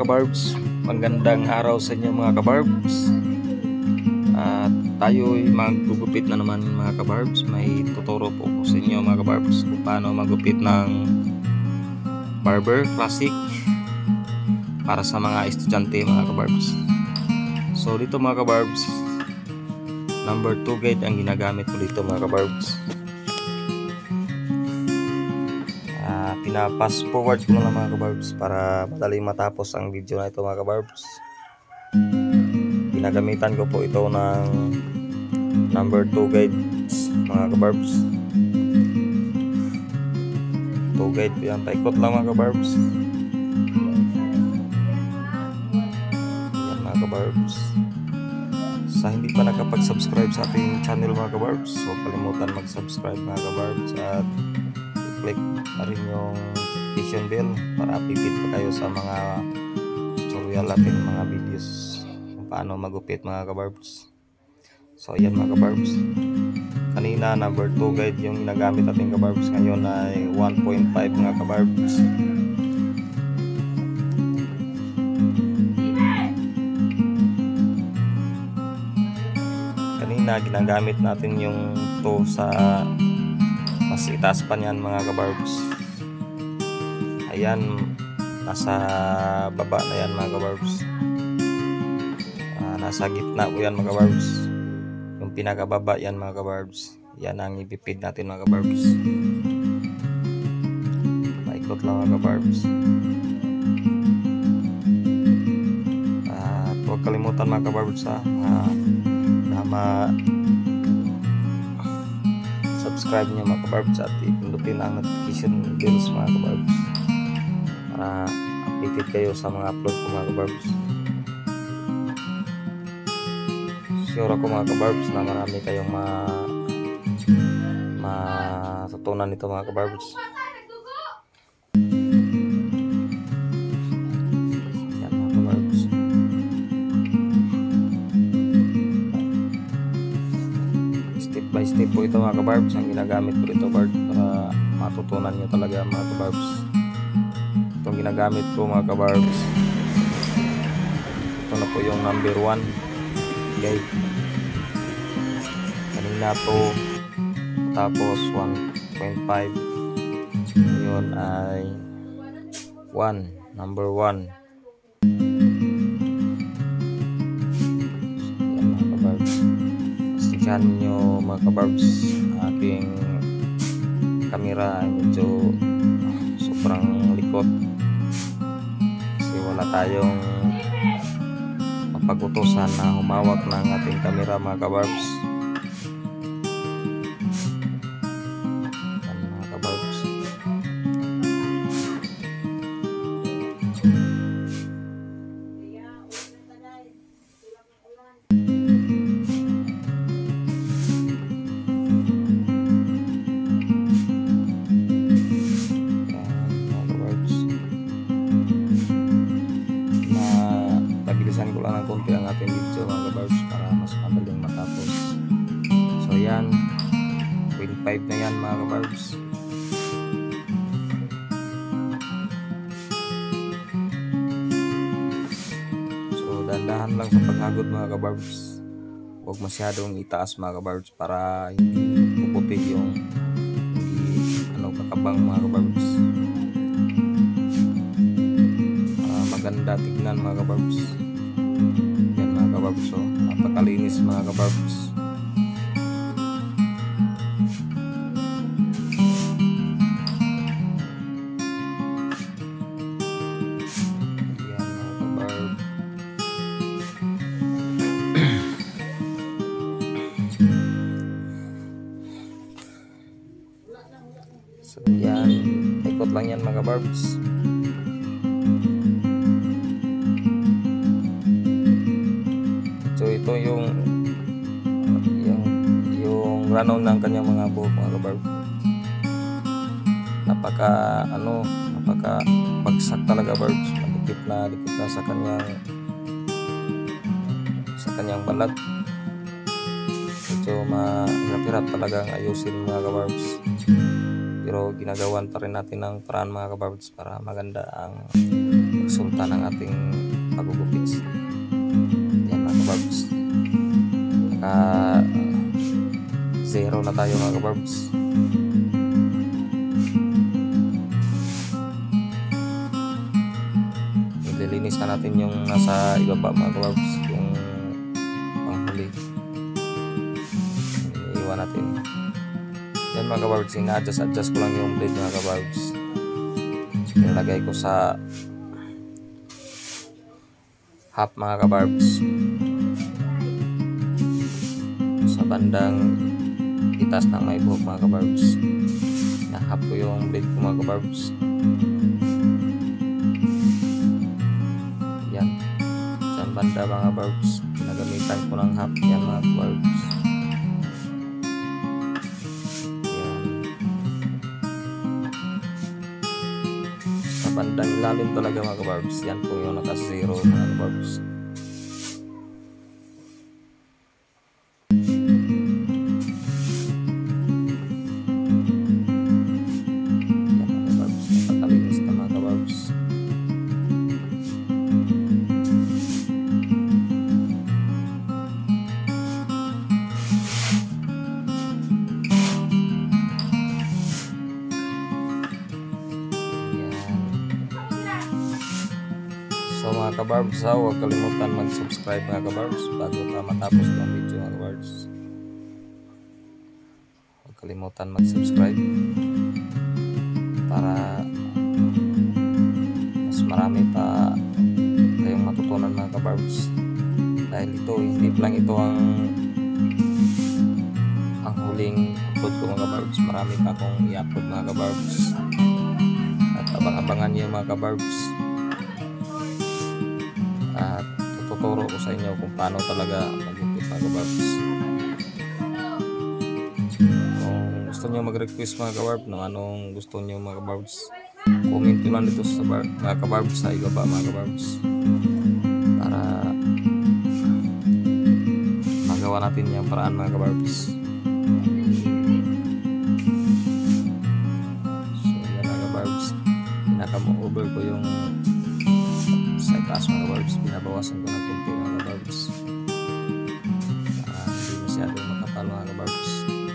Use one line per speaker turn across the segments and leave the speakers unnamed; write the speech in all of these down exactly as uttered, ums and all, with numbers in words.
kabarbs, magandang araw sa inyo mga kabarbs. At tayo'y maggugupit na naman mga kabarbs. May tuturo po ko sa inyo mga kabarbs kung paano magupit ng barber classic para sa mga estudyante mga kabarbs. So dito mga kabarbs, number two guide ang ginagamit ko dito mga kabarbs. Uh, pinapass forward ko na lang mga kabarbs para madali matapos ang video na ito mga kabarbs. Ginagamitan ko po ito ng number two guides mga kabarbs. two guide po yan, paikot lang mga kabarbs. Yan mga kabarbs. Sa hindi pa nakapag-subscribe sa ating channel mga kabarbs, huwag kalimutan mag-subscribe mga kabarbs at click na rin yung notification bell para update pa kayo sa mga tutorial natin, mga videos kung paano magupit mga kabarbs. So ayan mga kabarbs, kanina number two guide yung ginagamit natin kabarbs, ngayon ay one point five mga kabarbs. Kanina ginagamit natin yung two sa mas itaas pa niyan mga kabarbs. Ayan, nasa baba na yan mga kabarbs. Uh, nasa gitna po yan mga kabarbs. Yung pinakababa yan mga kabarbs. Yan ang ipipid natin mga kabarbs. Paikot lang mga kabarbs. At uh, huwag kalimutan mga kabarbs ha, uh, na ma subscribe nyo mga kabarbs at ipindutin ang notification bells mga kabarbs para updated kayo sa mga upload ko mga kabarbs. Sure ako mga kabarbs na marami kayong ma matutunan nito mga kabarbs. Yan mga kabarbs. Step by step po ito mga kabarbs ang ginagamit ko dito para matutunan nyo talaga mga kabarbs. Itong ginagamit ko mga kabarbs, ito na po yung number one guide. Kanina to, tapos one point five, ngayon ay one, number one. Yan mga kabarbs, pastikan nyo mga kabarbs, aking kamera ay medyo sobrang likot kasi wala tayong mapag-utosan na humawak ng ating kamera mga kabarbs. Yan mga kabarbs. Pabilisan ko lang ng konti ang ating video mga kabarbs para mas madaling matapos. So yan, zero point five na yan mga kabarbs. So dandahan lang sa paghagod mga kabarbs, huwag masyadong itaas mga kabarbs para hindi puputi yung hindi ano kakabang mga kabarbs. Uh, maganda tignan mga kabarbs. Yan mga kabarbs, so napakalinis mga kabarbs. Yan mga kabarbs. So yan, ikot lang yan mga kabarbs. So ito yung yung yung runout ng kanyang mga buhok mga kabarbs. Napaka ano, napaka bagsak talaga barbs. Dikit na dikit na sa kanyang sa kanyang balat. Medyo mahirap-hirap talagang ayusin mga kabarbs. Pero ginagawan pa rin natin ng paraan mga kabarbs para maganda ang resulta ng ating pagugupit. Yan mga kabarbs, naka zero na tayo mga kabarbs. Nililinis na natin yung nasa ibaba mga kabarbs, yung panghuli iiwan natin. Yan mga kabarbs, ina-adjust adjust ko lang yung blade mga kabarbs. Nilagay ko sa half mga kabarbs, sa bandang itas ng may buhok mga kabarbs. Na-half ko yung blade ko mga kabarbs. Yan, dyan banda mga kabarbs, ginagamitan ko ng half yan mga kabarbs. Bandang ilalim talaga mga kabarbs, yan po yung naka zero mga kabarbs. Yan mga kabarbs, nakakalinis na mga kabarbs. So mga kabarbs, ha, huwag kalimutan mag-subscribe mga kabarbs bago ka matapos ng video mga kabarbs. Huwag kalimutan mag-subscribe para mas marami pa kayong matutunan mga kabarbs. Dahil ito, hindi lang ito ang ang huling upload ko mga kabarbs. Marami pa akong i-upload mga kabarbs. At abang-abangan niyo mga kabarbs. At tuturo ko sa inyo kung paano talaga magupit mga kabarbs. Kung gusto nyo mag-request mga kabarbs ng anong gusto nyo mga kabarbs, comment nyo lang dito sa bar, mga kabarbs sa ibaba mga kabarbs, para magawa natin yung paraan mga kabarbs. So yan mga kabarbs, pinaka-over ko yung sa itaas mga kabarbs, binabawasan ko ng kunti mga kabarbs para hindi masyadong makapal mga kabarbs.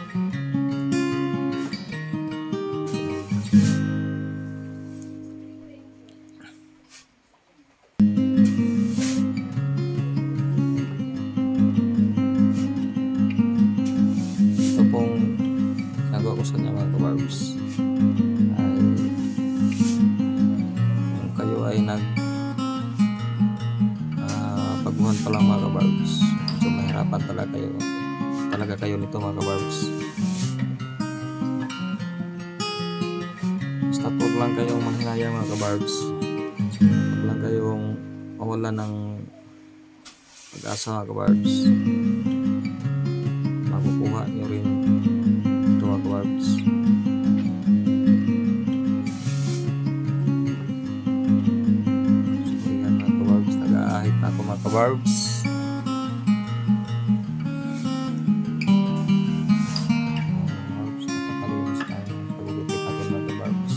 Ito pong nagawa ko sa inyo mga kabarbs ay kung kayo ay nag pagbuhan pa lang mga kabarbs, so mahirapan talaga kayo talaga kayo nito mga kabarbs. Basta huwag lang kayong mahinaya mga kabarbs, huwag lang kayong mawala ng pag-asa mga kabarbs. Makukuha nyo rin ito mga kabarbs. Nag-aahit na ako mga kabarbs. Nakakalinis na yung pagugupit natin mga kabarbs.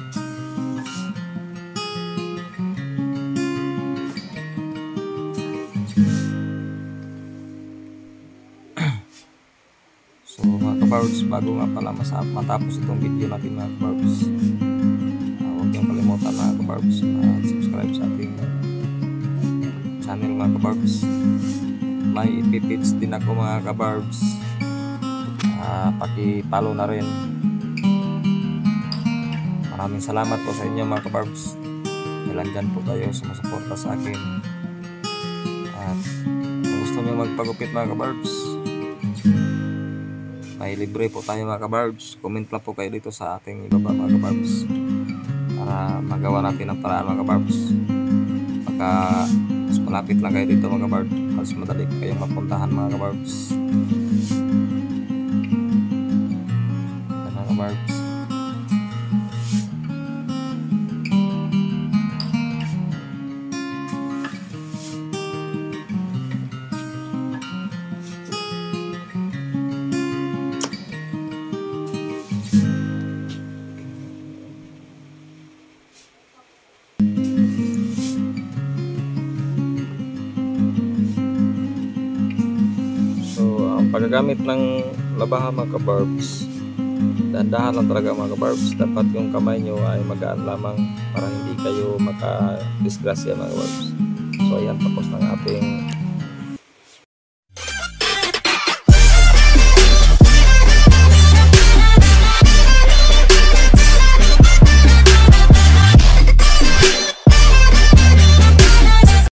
So mga kabarbs, bago nga pala matapos itong video natin mga kabarbs, uh, huwag niyong kalimutan mga kabarbs na subscribe sa ating channel mga kabarbs. May ipipits din ako mga kabarbs, uh, paki-follow na rin. Maraming salamat po sa inyo mga kabarbs, dahil andyan po kayo sumusuporta sa akin. At kung gusto nyo magpagupit mga kabarbs, may libre po tayo mga kabarbs. Comment lang po kayo dito sa ating ibaba mga kabarbs para magawa natin ang paraan mga kabarbs. Pagka mas malapit lang kayo dito mga kabarbs, mas madali kayong mapuntahan mga kabarbs. Mga kabarbs, paggagamit ng labahan mga kabarbs, dahan-dahan lang talaga mga kabarbs. Dapat yung kamay nyo ay magaan lamang para hindi kayo makadisgrasya mga kabarbs. So ayan, tapos ng ating